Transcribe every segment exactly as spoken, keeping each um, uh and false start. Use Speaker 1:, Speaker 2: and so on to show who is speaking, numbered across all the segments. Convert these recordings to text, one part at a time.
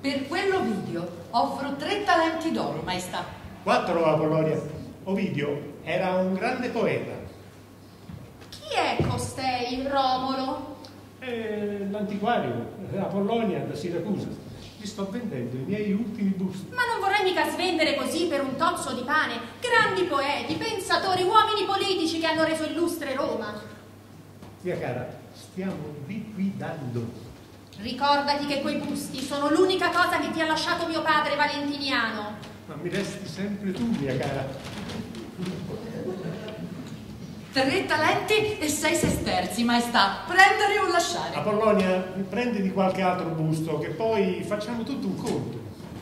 Speaker 1: Per quell'Ovidio offro tre talenti d'oro, maestà.
Speaker 2: Quattro, Apollonia. Ovidio era un grande poeta.
Speaker 3: Chi è costei, Romolo?
Speaker 2: È l'antiquario, Apollonia da Siracusa. Gli sto vendendo i miei ultimi busti.
Speaker 3: Ma non vorrei mica svendere così per un tozzo di pane grandi poeti, pensatori, uomini politici che hanno reso illustre Roma.
Speaker 2: Mia cara, stiamo liquidando.
Speaker 3: Ricordati che quei busti sono l'unica cosa che ti ha lasciato mio padre Valentiniano.
Speaker 2: Ma mi resti sempre tu, mia cara.
Speaker 1: Tre talenti e sei sesterzi, maestà. Prendere o lasciare?
Speaker 2: Apollonia, prendi di qualche altro busto, che poi facciamo tutto un conto.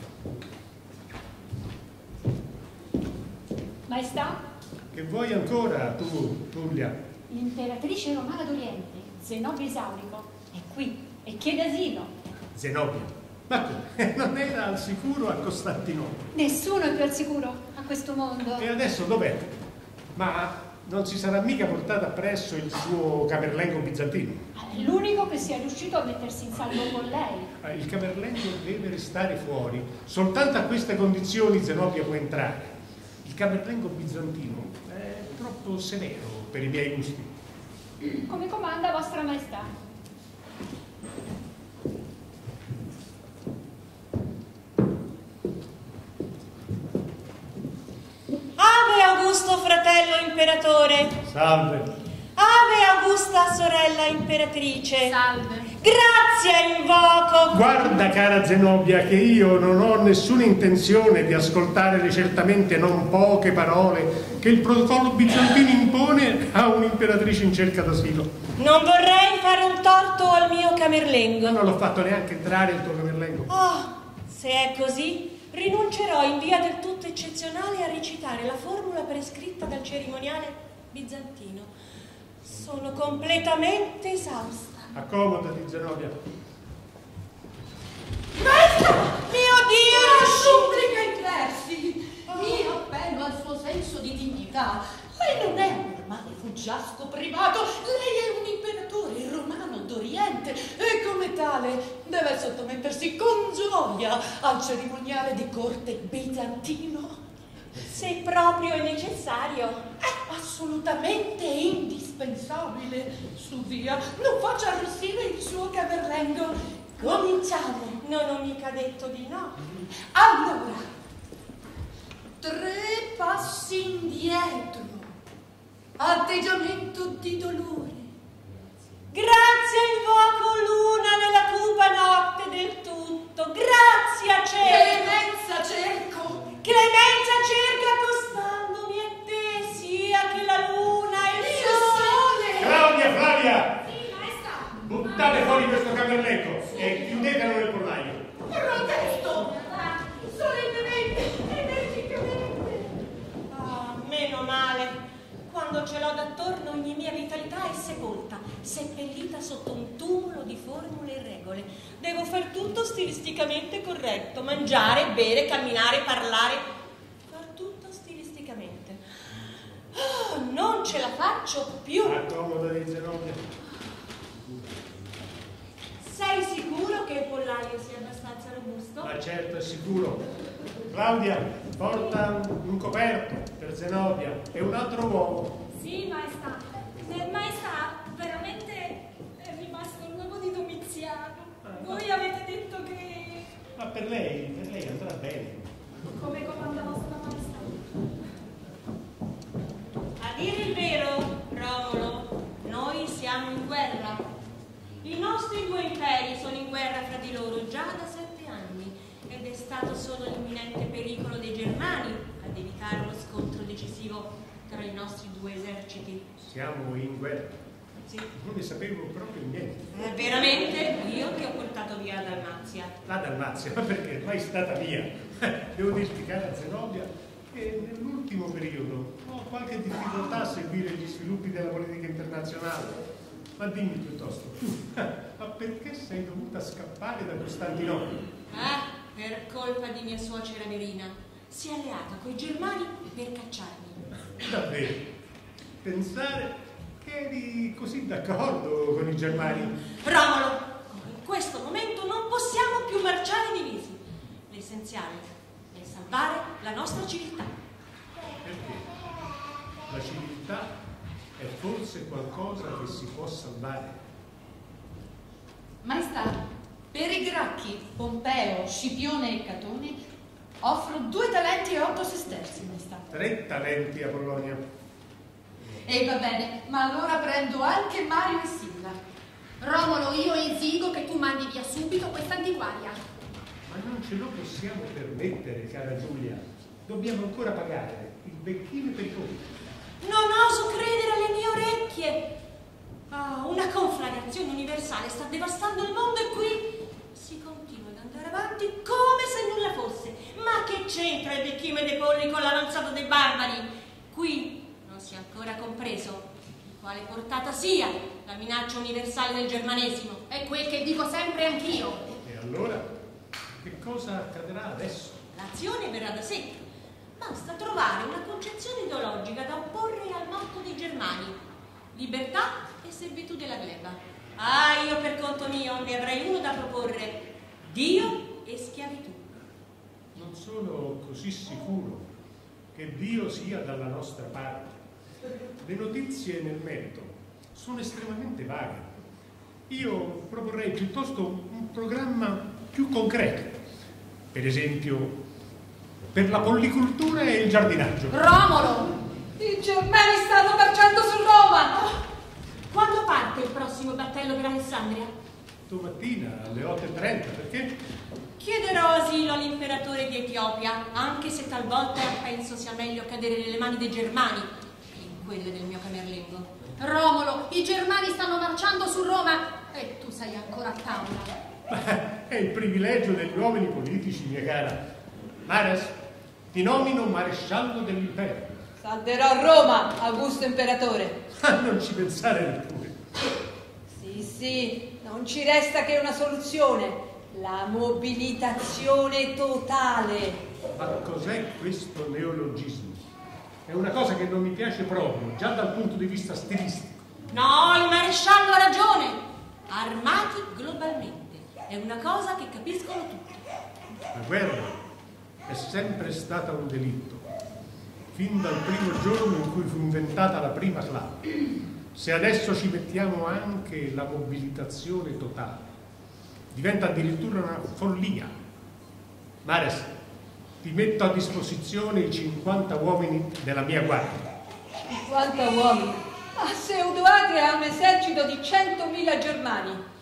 Speaker 4: Maestà?
Speaker 2: Che vuoi ancora, tu, Tullia?
Speaker 4: L'imperatrice romana d'Oriente, Zenobia Esaurico, è qui e chiede asilo.
Speaker 2: Zenobia? Ma come? Non era al sicuro a Costantinopoli?
Speaker 4: Nessuno è più al sicuro a questo mondo.
Speaker 2: E adesso dov'è? Ma non si sarà mica portato appresso il suo camerlengo bizantino?
Speaker 4: È l'unico che sia riuscito a mettersi in salvo con lei.
Speaker 2: Il camerlengo deve restare fuori. Soltanto a queste condizioni Zenobia può entrare. Il camerlengo bizantino è troppo severo per i miei gusti.
Speaker 4: Come comanda vostra maestà.
Speaker 5: Ave Augusto fratello imperatore.
Speaker 2: Salve.
Speaker 5: Ave Augusta sorella imperatrice.
Speaker 3: Salve.
Speaker 5: Grazia invoco.
Speaker 2: Guarda, cara Zenobia, che io non ho nessuna intenzione di ascoltare le certamente non poche parole che il protocollo bizantino impone a un'imperatrice in cerca d'asilo.
Speaker 5: Non vorrei fare un torto al mio camerlengo.
Speaker 2: Non l'ho fatto neanche entrare il tuo camerlengo.
Speaker 5: Oh, se è così, rinuncerò in via del tutto eccezionale a recitare la formula prescritta dal cerimoniale bizantino. Sono completamente esausta.
Speaker 2: Accomodati, Zenobia.
Speaker 1: Maestà!
Speaker 5: Mio Dio!
Speaker 1: Supplica i versi! Mi appello al suo senso di dignità. Lei non è un normale fuggiasco privato, lei è un imperatore romano d'Oriente e come tale deve sottomettersi con gioia al cerimoniale di corte bizantino.
Speaker 5: Se proprio è necessario.
Speaker 1: È assolutamente indispensabile. Su via, non faccia arrossire il suo camerlengo. Cominciamo.
Speaker 5: Non ho mica detto di no.
Speaker 1: Allora, tre passi indietro. Atteggiamento di dolore.
Speaker 5: Grazia invoco luna nella cupa notte del tutto. Grazia cerco.
Speaker 1: Clemenza cerco.
Speaker 5: Clemenza cerca accostandomi a te, sia che la luna e il
Speaker 1: Il
Speaker 5: sole.
Speaker 1: sole.
Speaker 2: Claudia, Flavia!
Speaker 3: Sì, maestà.
Speaker 2: Buttate fuori questo camerlengo e chiudetelo nel pollaio.
Speaker 1: Protesto. Solennemente, energicamente.
Speaker 5: Ah, meno male. Quando ce l'ho d'attorno ogni mia vitalità è sepolta, seppellita sotto un tumulo di formule e regole. Devo far tutto stilisticamente corretto, mangiare, bere, camminare, parlare, far tutto stilisticamente. Oh, non ce la faccio più.
Speaker 2: Accomodati, Zenobia.
Speaker 5: Sei sicuro che il pollaio sia abbastanza robusto?
Speaker 2: Ma certo, è sicuro. Claudia, porta un coperto per Zenobia e un altro uovo.
Speaker 4: Sì, maestà. Eh, maestà, veramente è rimasto il uovo di Domiziano. Voi avete detto che...
Speaker 2: Ma per lei, per lei andrà bene.
Speaker 4: Come comanda vostra maestà.
Speaker 5: A dire il vero, Romolo, noi siamo in guerra. I nostri due imperi sono in guerra fra di loro già da sette anni ed è stato solo l'imminente pericolo dei Germani ad evitare uno scontro decisivo tra i nostri due eserciti.
Speaker 2: Siamo in guerra.
Speaker 5: Sì.
Speaker 2: Non ne sapevo proprio niente.
Speaker 5: Eh, veramente? Io che ho portato via la Dalmazia.
Speaker 2: La Dalmazia, ma perché mai stata mia? Devo dirti, cara Zenobia, che nell'ultimo periodo ho qualche difficoltà a seguire gli sviluppi della politica internazionale. Ma dimmi piuttosto, tu, ma perché sei dovuta scappare da Costantinopoli?
Speaker 5: Ah, per colpa di mia suocera Verina. Si è alleata coi Germani per cacciarmi.
Speaker 2: Davvero? Pensare che eri così d'accordo con i Germani?
Speaker 5: Romolo, in questo momento non possiamo più marciare divisi. la nostra civiltà.
Speaker 2: Perché? La civiltà è forse qualcosa che si può salvare.
Speaker 1: Maestà, per i Gracchi, Pompeo, Scipione e Catone offro due talenti e otto sesterzi, maestà.
Speaker 2: Tre talenti, Apollonia.
Speaker 1: E va bene, ma allora prendo anche Mario e Silla.
Speaker 3: Romolo, io esigo che tu mandi via subito questa antiquaria.
Speaker 2: Ma non ce lo possiamo permettere, cara Giulia. Dobbiamo ancora pagare il becchino per i conti.
Speaker 5: Non oso credere alle mie orecchie. Ah, una conflagrazione universale sta devastando il mondo e qui si continua ad andare avanti come se nulla fosse. Ma che c'entra il becchino dei polli con l'avanzato dei barbari? Qui non si è ancora compreso di quale portata sia la minaccia universale del germanesimo.
Speaker 3: È quel che dico sempre anch'io.
Speaker 2: E allora, che cosa accadrà adesso?
Speaker 5: L'azione verrà da sé. Basta trovare una concezione ideologica da opporre al motto dei germani: libertà e servitù della gleba. Ah, io per conto mio ne avrei uno da proporre: Dio e schiavitù.
Speaker 2: Non sono così sicuro che Dio sia dalla nostra parte. Le notizie nel merito sono estremamente vaghe. Io proporrei piuttosto un programma più concreto. Per esempio, per la pollicoltura e il giardinaggio.
Speaker 3: Romolo!
Speaker 1: I germani stanno marciando su Roma!
Speaker 5: Oh, quando parte il prossimo battello per Alessandria?
Speaker 2: Domattina alle otto e trenta, perché?
Speaker 5: Chiederò asilo all'imperatore di Etiopia, anche se talvolta penso sia meglio cadere nelle mani dei germani che in quelle del mio camerlengo.
Speaker 3: Romolo, i germani stanno marciando su Roma e tu sei ancora a tavola.
Speaker 2: Ma è il privilegio degli uomini politici, mia cara. Mares, ti nomino maresciallo dell'impero.
Speaker 1: Salverò Roma, Augusto Imperatore.
Speaker 2: Ah, non ci pensare neppure.
Speaker 1: Sì, sì, non ci resta che una soluzione: la mobilitazione totale.
Speaker 2: Ma cos'è questo neologismo? È una cosa che non mi piace proprio, già dal punto di vista stilistico.
Speaker 5: No, il maresciallo ha ragione. Armati globalmente. È una cosa che capiscono tutti.
Speaker 2: La guerra è sempre stata un delitto, fin dal primo giorno in cui fu inventata la prima clava. Se adesso ci mettiamo anche la mobilitazione totale, diventa addirittura una follia. Mares, ti metto a disposizione i cinquanta uomini della mia guardia.
Speaker 1: cinquanta uomini? Ma Pseudo-Adria ha un esercito di centomila germani.